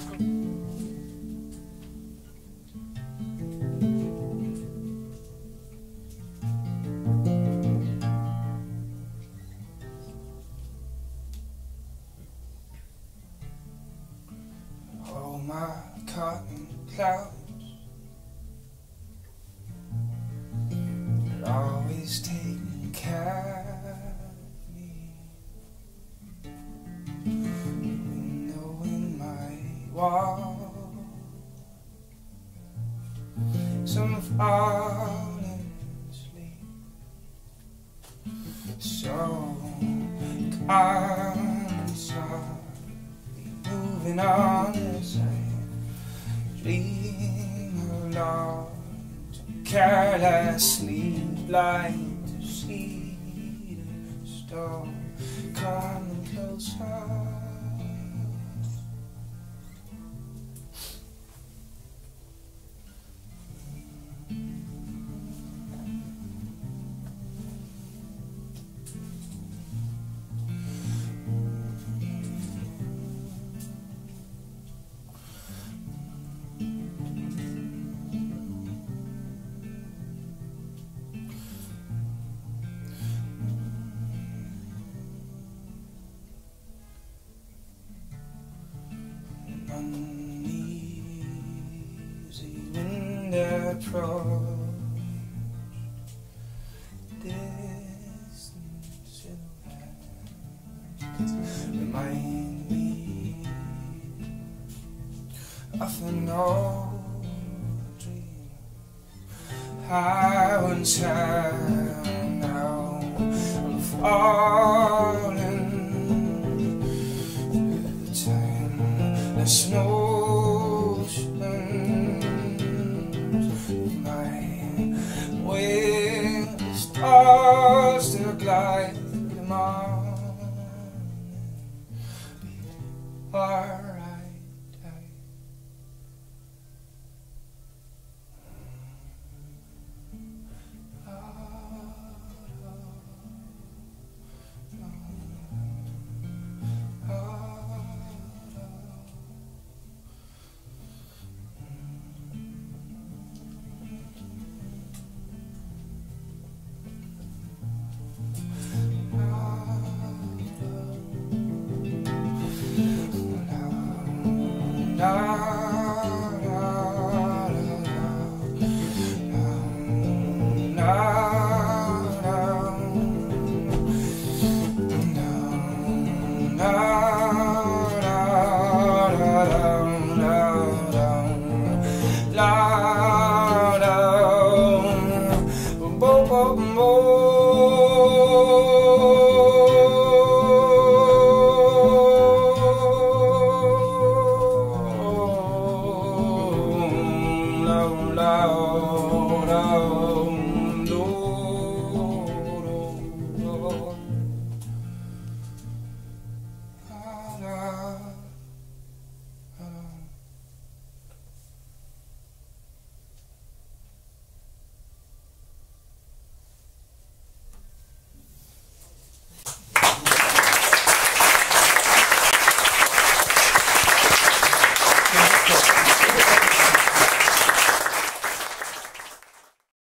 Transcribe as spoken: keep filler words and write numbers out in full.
Oh, my cotton clouds are always taking care of me. Window in my wall, some falling asleep, so calm, softly moving on as I dream along, carelessly blind to see the storm coming closer. Uneasy wind approach, distant silhouettes remind me of an old dream I once had. Now I'm falling with the time. There's no oceans, my wings, stars still glide through the morning. Are